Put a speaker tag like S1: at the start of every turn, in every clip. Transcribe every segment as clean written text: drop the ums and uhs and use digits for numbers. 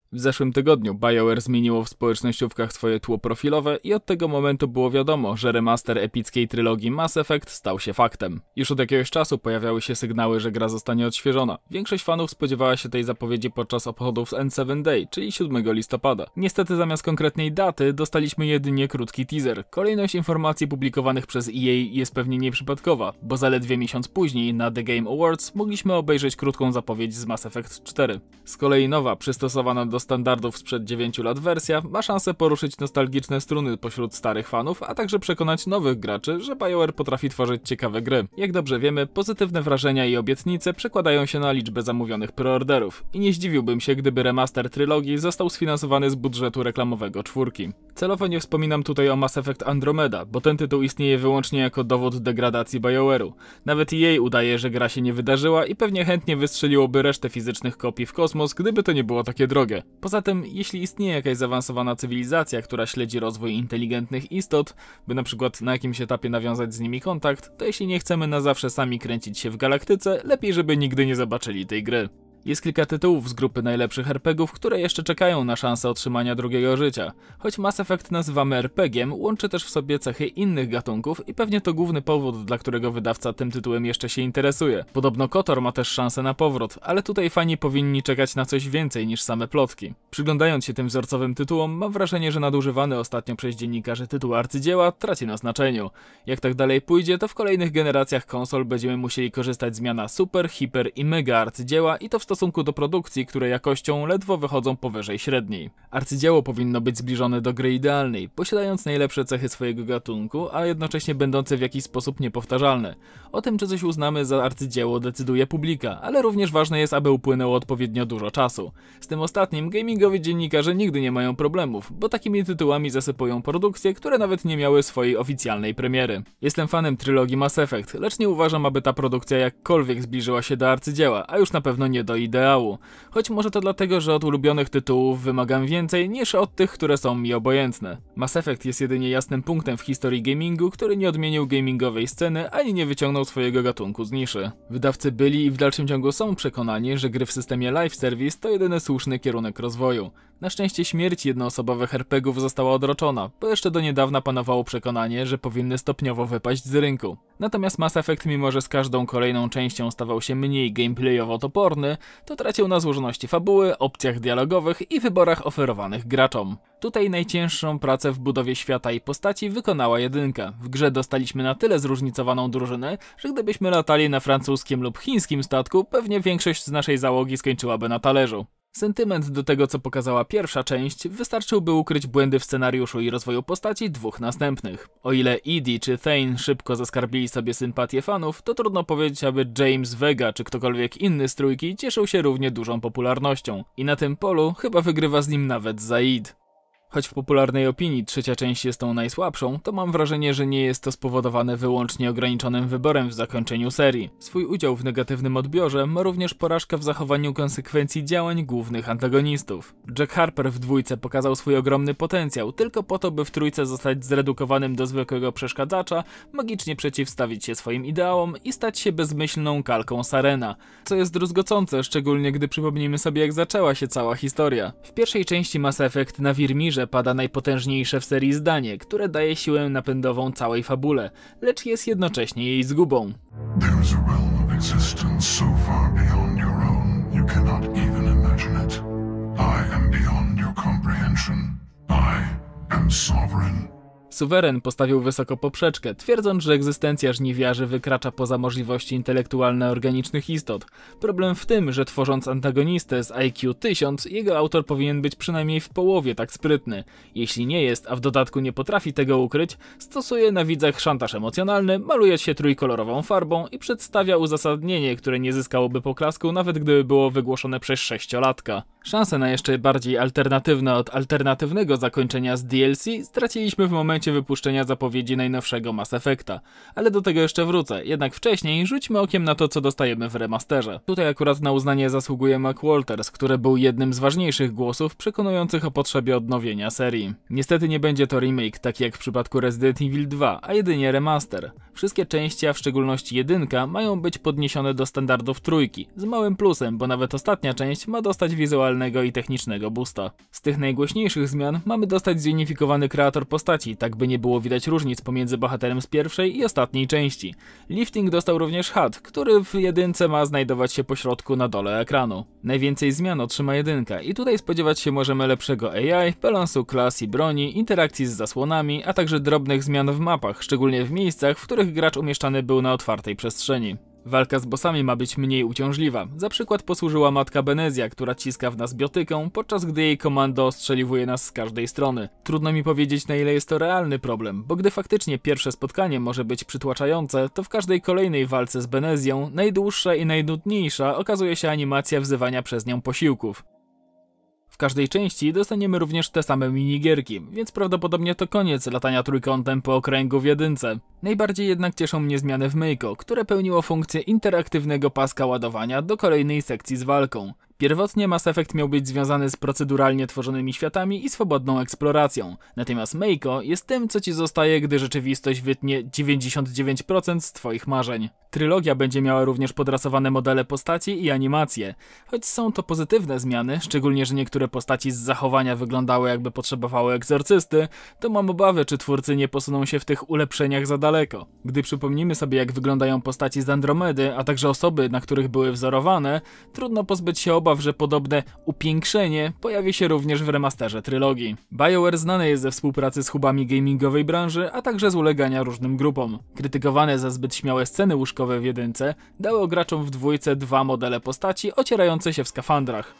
S1: W zeszłym tygodniu BioWare zmieniło w społecznościówkach swoje tło profilowe i od tego momentu było wiadomo, że remaster epickiej trylogii Mass Effect stał się faktem. Już od jakiegoś czasu pojawiały się sygnały, że gra zostanie odświeżona. Większość fanów spodziewała się tej zapowiedzi podczas obchodów z N7 Day, czyli 7 listopada. Niestety zamiast konkretnej daty dostaliśmy jedynie krótki teaser. Kolejność informacji publikowanych przez EA jest pewnie nieprzypadkowa, bo zaledwie miesiąc później na The Game Awards mogliśmy obejrzeć krótką zapowiedź z Mass Effect 4. Z kolei nowa, przystosowana do standardów sprzed 9 lat wersja ma szansę poruszyć nostalgiczne struny pośród starych fanów, a także przekonać nowych graczy, że BioWare potrafi tworzyć ciekawe gry. Jak dobrze wiemy, pozytywne wrażenia i obietnice przekładają się na liczbę zamówionych preorderów i nie zdziwiłbym się, gdyby remaster trylogii został sfinansowany z budżetu reklamowego czwórki. Celowo nie wspominam tutaj o Mass Effect Andromeda, bo ten tytuł istnieje wyłącznie jako dowód degradacji BioWare'u. Nawet EA udaje, że gra się nie wydarzyła i pewnie chętnie wystrzeliłoby resztę fizycznych kopii w kosmos, gdyby to nie było takie drogie. Poza tym, jeśli istnieje jakaś zaawansowana cywilizacja, która śledzi rozwój inteligentnych istot, by na przykład na jakimś etapie nawiązać z nimi kontakt, to jeśli nie chcemy na zawsze sami kręcić się w galaktyce, lepiej żeby nigdy nie zobaczyli tej gry. Jest kilka tytułów z grupy najlepszych RPGów, które jeszcze czekają na szansę otrzymania drugiego życia. Choć Mass Effect nazywamy RPG-iem, łączy też w sobie cechy innych gatunków i pewnie to główny powód, dla którego wydawca tym tytułem jeszcze się interesuje. Podobno KOTOR ma też szansę na powrót, ale tutaj fani powinni czekać na coś więcej niż same plotki. Przyglądając się tym wzorcowym tytułom, mam wrażenie, że nadużywany ostatnio przez dziennikarzy tytuł arcydzieła traci na znaczeniu. Jak tak dalej pójdzie, to w kolejnych generacjach konsol będziemy musieli korzystać z miana super, hiper i mega arcydzieła i to w stosunku do produkcji, które jakością ledwo wychodzą powyżej średniej. Arcydzieło powinno być zbliżone do gry idealnej, posiadając najlepsze cechy swojego gatunku, a jednocześnie będące w jakiś sposób niepowtarzalne. O tym, czy coś uznamy za arcydzieło, decyduje publika, ale również ważne jest, aby upłynęło odpowiednio dużo czasu. Z tym ostatnim gamingowi dziennikarze nigdy nie mają problemów, bo takimi tytułami zasypują produkcje, które nawet nie miały swojej oficjalnej premiery. Jestem fanem trylogii Mass Effect, lecz nie uważam, aby ta produkcja jakkolwiek zbliżyła się do arcydzieła, a już na pewno nie do ideału. Choć może to dlatego, że od ulubionych tytułów wymagam więcej niż od tych, które są mi obojętne. Mass Effect jest jedynie jasnym punktem w historii gamingu, który nie odmienił gamingowej sceny, ani nie wyciągnął swojego gatunku z niszy. Wydawcy byli i w dalszym ciągu są przekonani, że gry w systemie live service to jedyny słuszny kierunek rozwoju. Na szczęście śmierć jednoosobowych RPGów została odroczona, bo jeszcze do niedawna panowało przekonanie, że powinny stopniowo wypaść z rynku. Natomiast Mass Effect, mimo że z każdą kolejną częścią stawał się mniej gameplayowo toporny, to tracił na złożoności fabuły, opcjach dialogowych i wyborach oferowanych graczom. Tutaj najcięższą pracę w budowie świata i postaci wykonała jedynka. W grze dostaliśmy na tyle zróżnicowaną drużynę, że gdybyśmy latali na francuskim lub chińskim statku, pewnie większość z naszej załogi skończyłaby na talerzu. Sentyment do tego, co pokazała pierwsza część, wystarczyłby ukryć błędy w scenariuszu i rozwoju postaci dwóch następnych. O ile EDI czy Thane szybko zaskarbili sobie sympatię fanów, to trudno powiedzieć, aby James Vega czy ktokolwiek inny z trójki cieszył się równie dużą popularnością. I na tym polu chyba wygrywa z nim nawet Zaid. Choć w popularnej opinii trzecia część jest tą najsłabszą, to mam wrażenie, że nie jest to spowodowane wyłącznie ograniczonym wyborem w zakończeniu serii. Swój udział w negatywnym odbiorze ma również porażka w zachowaniu konsekwencji działań głównych antagonistów. Jack Harper w dwójce pokazał swój ogromny potencjał, tylko po to, by w trójce zostać zredukowanym do zwykłego przeszkadzacza, magicznie przeciwstawić się swoim ideałom i stać się bezmyślną kalką Sarena, co jest druzgocące, szczególnie gdy przypomnimy sobie, jak zaczęła się cała historia. W pierwszej części Mass Effect na Wirmirze pada najpotężniejsze w serii zdanie, które daje siłę napędową całej fabule, lecz jest jednocześnie jej zgubą.
S2: There is a realm of existence so far beyond your own, you cannot even imagine it. I am beyond your comprehension. I am sovereign.
S1: Suweren postawił wysoko poprzeczkę, twierdząc, że egzystencja żniwiarzy wykracza poza możliwości intelektualne organicznych istot. Problem w tym, że tworząc antagonistę z IQ 1000, jego autor powinien być przynajmniej w połowie tak sprytny. Jeśli nie jest, a w dodatku nie potrafi tego ukryć, stosuje na widzach szantaż emocjonalny, maluje się trójkolorową farbą i przedstawia uzasadnienie, które nie zyskałoby poklasku, nawet gdyby było wygłoszone przez 6-latka. Szanse na jeszcze bardziej alternatywne od alternatywnego zakończenia z DLC straciliśmy w momencie, momencie wypuszczenia zapowiedzi najnowszego Mass Effecta, ale do tego jeszcze wrócę, jednak wcześniej rzućmy okiem na to, co dostajemy w remasterze. Tutaj akurat na uznanie zasługuje Mark Walters, który był jednym z ważniejszych głosów przekonujących o potrzebie odnowienia serii. Niestety nie będzie to remake, tak jak w przypadku Resident Evil 2, a jedynie remaster. Wszystkie części, a w szczególności jedynka, mają być podniesione do standardów trójki, z małym plusem, bo nawet ostatnia część ma dostać wizualnego i technicznego boosta. Z tych najgłośniejszych zmian mamy dostać zunifikowany kreator postaci, tak by nie było widać różnic pomiędzy bohaterem z pierwszej i ostatniej części. Lifting dostał również HUD, który w jedynce ma znajdować się pośrodku na dole ekranu. Najwięcej zmian otrzyma jedynka i tutaj spodziewać się możemy lepszego AI, balansu klas i broni, interakcji z zasłonami, a także drobnych zmian w mapach, szczególnie w miejscach, w których gracz umieszczany był na otwartej przestrzeni. Walka z bossami ma być mniej uciążliwa. Za przykład posłużyła matka Benezja, która ciska w nas biotyką, podczas gdy jej komando ostrzeliwuje nas z każdej strony. Trudno mi powiedzieć, na ile jest to realny problem, bo gdy faktycznie pierwsze spotkanie może być przytłaczające, to w każdej kolejnej walce z Benezją, najdłuższa i najnudniejsza, okazuje się animacja wzywania przez nią posiłków. W każdej części dostaniemy również te same minigierki, więc prawdopodobnie to koniec latania trójkątem po okręgu w jedynce. Najbardziej jednak cieszą mnie zmiany w Mako, które pełniło funkcję interaktywnego paska ładowania do kolejnej sekcji z walką. Pierwotnie Mass Effect miał być związany z proceduralnie tworzonymi światami i swobodną eksploracją, natomiast Mako jest tym, co ci zostaje, gdy rzeczywistość wytnie 99% z twoich marzeń. Trylogia będzie miała również podrasowane modele postaci i animacje. Choć są to pozytywne zmiany, szczególnie że niektóre postaci z zachowania wyglądały jakby potrzebowały egzorcysty, to mam obawy, czy twórcy nie posuną się w tych ulepszeniach za daleko. Gdy przypomnimy sobie, jak wyglądają postaci z Andromedy, a także osoby, na których były wzorowane, trudno pozbyć się obaw, że podobne upiększenie pojawi się również w remasterze trylogii. BioWare znane jest ze współpracy z hubami gamingowej branży, a także z ulegania różnym grupom. Krytykowane za zbyt śmiałe sceny łóżkowe w jedynce dały graczom w dwójce dwa modele postaci ocierające się w skafandrach.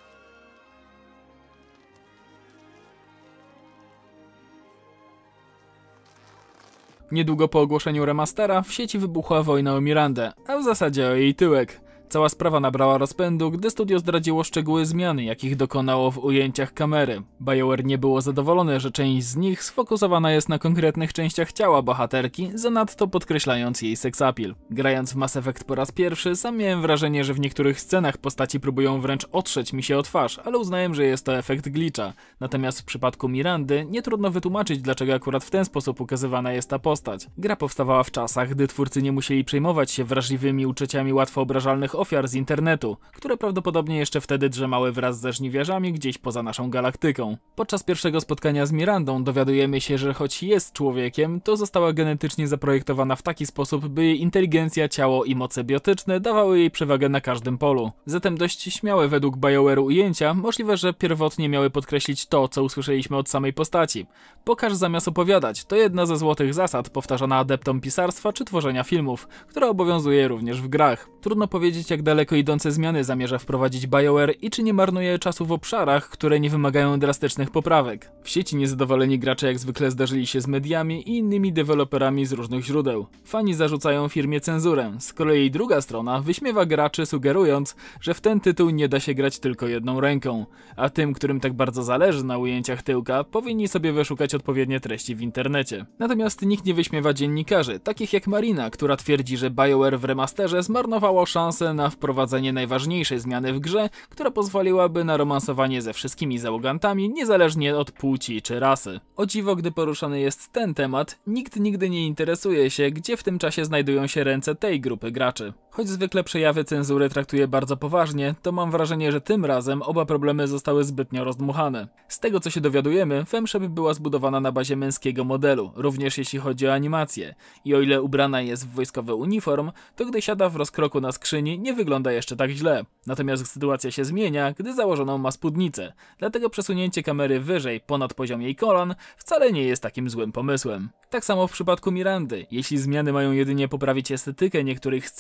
S1: Niedługo po ogłoszeniu remastera w sieci wybuchła wojna o Mirandę, a w zasadzie o jej tyłek. Cała sprawa nabrała rozpędu, gdy studio zdradziło szczegóły zmiany, jakich dokonało w ujęciach kamery. BioWare nie było zadowolone, że część z nich sfokusowana jest na konkretnych częściach ciała bohaterki, zanadto podkreślając jej seksapil. Grając w Mass Effect po raz pierwszy, sam miałem wrażenie, że w niektórych scenach postaci próbują wręcz otrzeć mi się o twarz, ale uznałem, że jest to efekt glitcha. Natomiast w przypadku Mirandy nie trudno wytłumaczyć, dlaczego akurat w ten sposób ukazywana jest ta postać. Gra powstawała w czasach, gdy twórcy nie musieli przejmować się wrażliwymi uczuciami łatwo obrażalnych ofiar z internetu, które prawdopodobnie jeszcze wtedy drzemały wraz ze żniwiarzami gdzieś poza naszą galaktyką. Podczas pierwszego spotkania z Mirandą dowiadujemy się, że choć jest człowiekiem, to została genetycznie zaprojektowana w taki sposób, by jej inteligencja, ciało i moce biotyczne dawały jej przewagę na każdym polu. Zatem dość śmiałe według BioWare'u ujęcia, możliwe, że pierwotnie miały podkreślić to, co usłyszeliśmy od samej postaci. Pokaż zamiast opowiadać, to jedna ze złotych zasad powtarzana adeptom pisarstwa czy tworzenia filmów, która obowiązuje również w grach. Trudno powiedzieć, jak daleko idące zmiany zamierza wprowadzić BioWare i czy nie marnuje czasu w obszarach, które nie wymagają drastycznych poprawek. W sieci niezadowoleni gracze jak zwykle zderzyli się z mediami i innymi deweloperami z różnych źródeł. Fani zarzucają firmie cenzurę, z kolei druga strona wyśmiewa graczy, sugerując, że w ten tytuł nie da się grać tylko jedną ręką, a tym, którym tak bardzo zależy na ujęciach tyłka, powinni sobie wyszukać odpowiednie treści w internecie. Natomiast nikt nie wyśmiewa dziennikarzy, takich jak Marina, która twierdzi, że BioWare w remasterze zmarnowało szansę na wprowadzenie najważniejszej zmiany w grze, która pozwoliłaby na romansowanie ze wszystkimi załogantami, niezależnie od płci czy rasy. O dziwo, gdy poruszany jest ten temat, nikt nigdy nie interesuje się, gdzie w tym czasie znajdują się ręce tej grupy graczy. Choć zwykle przejawy cenzury traktuję bardzo poważnie, to mam wrażenie, że tym razem oba problemy zostały zbytnio rozdmuchane. Z tego co się dowiadujemy, Femshep była zbudowana na bazie męskiego modelu, również jeśli chodzi o animację. I o ile ubrana jest w wojskowy uniform, to gdy siada w rozkroku na skrzyni, nie wygląda jeszcze tak źle. Natomiast sytuacja się zmienia, gdy założoną ma spódnicę. Dlatego przesunięcie kamery wyżej, ponad poziom jej kolan, wcale nie jest takim złym pomysłem. Tak samo w przypadku Mirandy. Jeśli zmiany mają jedynie poprawić estetykę niektórych scen, a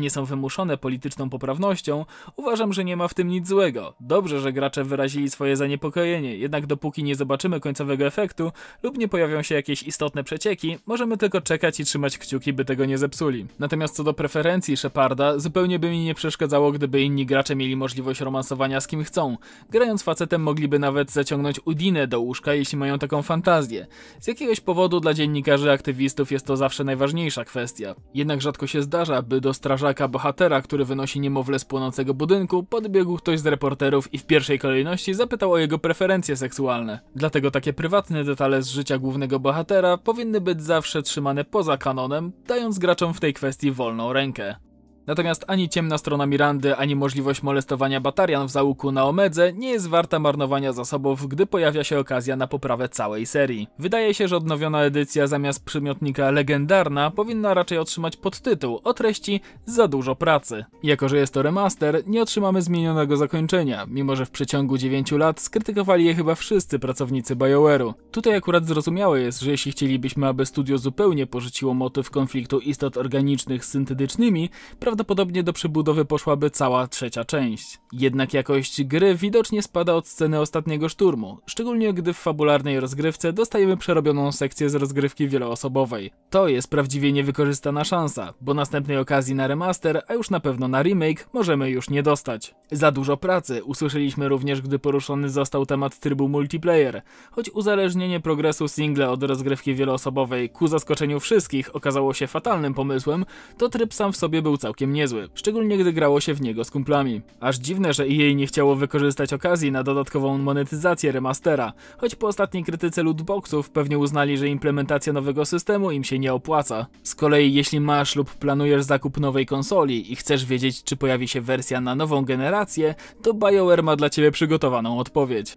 S1: nie są wymuszone polityczną poprawnością, uważam, że nie ma w tym nic złego. Dobrze, że gracze wyrazili swoje zaniepokojenie, jednak dopóki nie zobaczymy końcowego efektu lub nie pojawią się jakieś istotne przecieki, możemy tylko czekać i trzymać kciuki, by tego nie zepsuli. Natomiast co do preferencji Sheparda, zupełnie by mi nie przeszkadzało, gdyby inni gracze mieli możliwość romansowania z kim chcą. Grając facetem mogliby nawet zaciągnąć Udinę do łóżka, jeśli mają taką fantazję. Z jakiegoś powodu dla dziennikarzy aktywistów jest to zawsze najważniejsza kwestia. Jednak rzadko się zdarza, by do strażaka bohatera, który wynosi niemowlę z płonącego budynku, podbiegł ktoś z reporterów i w pierwszej kolejności zapytał o jego preferencje seksualne. Dlatego takie prywatne detale z życia głównego bohatera powinny być zawsze trzymane poza kanonem, dając graczom w tej kwestii wolną rękę. Natomiast ani ciemna strona Mirandy, ani możliwość molestowania Batarian w Załuku na Omedze nie jest warta marnowania zasobów, gdy pojawia się okazja na poprawę całej serii. Wydaje się, że odnowiona edycja zamiast przymiotnika legendarna powinna raczej otrzymać podtytuł o treści za dużo pracy. Jako że jest to remaster, nie otrzymamy zmienionego zakończenia, mimo że w przeciągu 9 lat skrytykowali je chyba wszyscy pracownicy BioWare'u. Tutaj akurat zrozumiałe jest, że jeśli chcielibyśmy, aby studio zupełnie porzuciło motyw konfliktu istot organicznych z syntetycznymi, prawdopodobnie do przebudowy poszłaby cała trzecia część. Jednak jakość gry widocznie spada od sceny ostatniego szturmu, szczególnie gdy w fabularnej rozgrywce dostajemy przerobioną sekcję z rozgrywki wieloosobowej. To jest prawdziwie niewykorzystana szansa, bo następnej okazji na remaster, a już na pewno na remake, możemy już nie dostać. Za dużo pracy usłyszeliśmy również, gdy poruszony został temat trybu multiplayer, choć uzależnienie progresu single od rozgrywki wieloosobowej ku zaskoczeniu wszystkich okazało się fatalnym pomysłem, to tryb sam w sobie był całkiem niezły, szczególnie gdy grało się w niego z kumplami. Aż dziwne, że EA nie chciało wykorzystać okazji na dodatkową monetyzację remastera, choć po ostatniej krytyce lootboxów pewnie uznali, że implementacja nowego systemu im się nie opłaca. Z kolei jeśli masz lub planujesz zakup nowej konsoli i chcesz wiedzieć, czy pojawi się wersja na nową generację, to BioWare ma dla ciebie przygotowaną odpowiedź.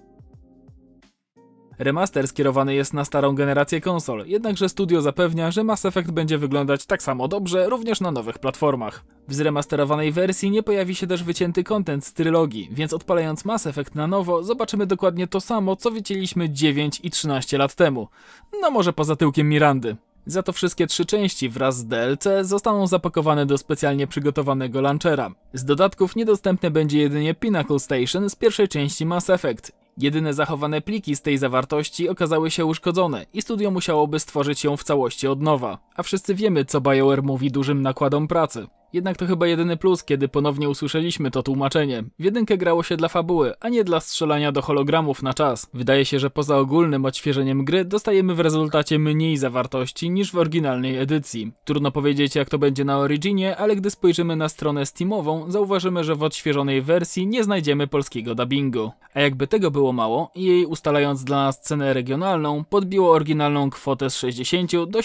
S1: Remaster skierowany jest na starą generację konsol, jednakże studio zapewnia, że Mass Effect będzie wyglądać tak samo dobrze również na nowych platformach. W zremasterowanej wersji nie pojawi się też wycięty content z trylogii, więc odpalając Mass Effect na nowo zobaczymy dokładnie to samo, co widzieliśmy 9 i 13 lat temu. No może poza tyłkiem Mirandy. Za to wszystkie 3 części wraz z DLC zostaną zapakowane do specjalnie przygotowanego launchera. Z dodatków niedostępne będzie jedynie Pinnacle Station z pierwszej części Mass Effect. Jedyne zachowane pliki z tej zawartości okazały się uszkodzone i studio musiałoby stworzyć ją w całości od nowa. A wszyscy wiemy, co BioWare mówi dużym nakładom pracy. Jednak to chyba jedyny plus, kiedy ponownie usłyszeliśmy to tłumaczenie. W jedynkę grało się dla fabuły, a nie dla strzelania do hologramów na czas. Wydaje się, że poza ogólnym odświeżeniem gry dostajemy w rezultacie mniej zawartości niż w oryginalnej edycji. Trudno powiedzieć, jak to będzie na Originie, ale gdy spojrzymy na stronę Steamową, zauważymy, że w odświeżonej wersji nie znajdziemy polskiego dubbingu. A jakby tego było mało, EA ustalając dla nas cenę regionalną, podbiło oryginalną kwotę z 60 do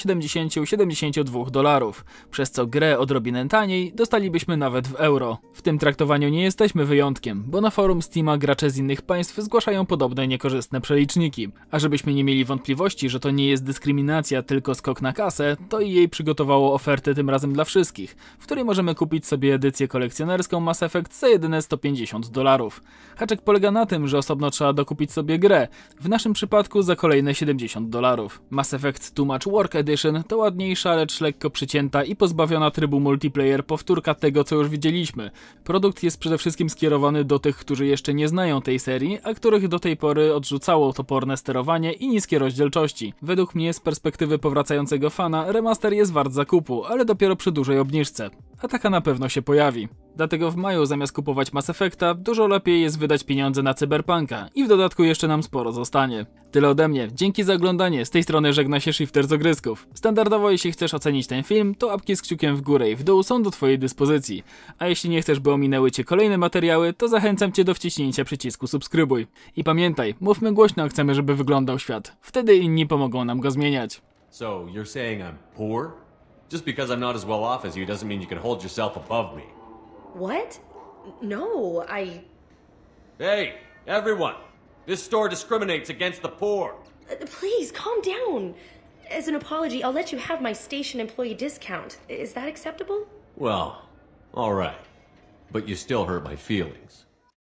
S1: 70-72 dolarów, przez co grę odrobinę taniej dostalibyśmy nawet w euro. W tym traktowaniu nie jesteśmy wyjątkiem, bo na forum Steama gracze z innych państw zgłaszają podobne niekorzystne przeliczniki. A żebyśmy nie mieli wątpliwości, że to nie jest dyskryminacja, tylko skok na kasę, to EA przygotowało ofertę tym razem dla wszystkich, w której możemy kupić sobie edycję kolekcjonerską Mass Effect za jedyne 150 dolarów. Haczek polega na tym, że osobno trzeba dokupić sobie grę, w naszym przypadku za kolejne 70 dolarów. Mass Effect Too Much Work Edition to ładniejsza, lecz lekko przycięta i pozbawiona trybu multiplayer powtórka tego, co już widzieliśmy. Produkt jest przede wszystkim skierowany do tych, którzy jeszcze nie znają tej serii, a których do tej pory odrzucało toporne sterowanie i niskie rozdzielczości. Według mnie z perspektywy powracającego fana remaster jest wart zakupu, ale dopiero przy dużej obniżce. A taka na pewno się pojawi. Dlatego w maju zamiast kupować Mass Effecta, dużo lepiej jest wydać pieniądze na Cyberpunka i w dodatku jeszcze nam sporo zostanie. Tyle ode mnie, dzięki za oglądanie, z tej strony żegna się Shifter z Ogrysków. Standardowo jeśli chcesz ocenić ten film, to apki z kciukiem w górę i w dół są do twojej dyspozycji. A jeśli nie chcesz, by ominęły cię kolejne materiały, to zachęcam cię do wciśnięcia przycisku subskrybuj. I pamiętaj, mówmy głośno, jak chcemy, żeby wyglądał świat. Wtedy inni pomogą nam go zmieniać.
S3: So, you're saying I'm poor? Just because I'm not as well off as you doesn't mean you can hold yourself above me.
S4: What? No,
S3: Hey, everyone! This store discriminates against the poor.
S4: Please, calm down. As an apology, I'll let you have my station employee discount. Is that acceptable?
S3: Well, alright. But you still hurt my feelings.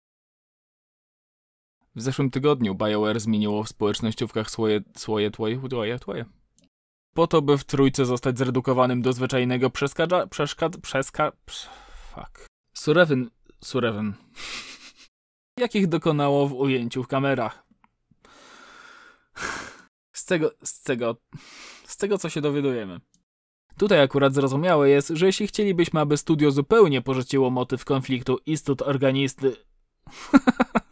S1: W zeszłym tygodniu BioWare zmieniło w społecznościówkach swoje po to, by w trójce zostać zredukowanym do zwyczajnego Surewyn. Jakich dokonało w ujęciu w kamerach. Z tego co się dowiadujemy. Tutaj akurat zrozumiałe jest, że jeśli chcielibyśmy, aby studio zupełnie porzuciło motyw konfliktu istot organisty...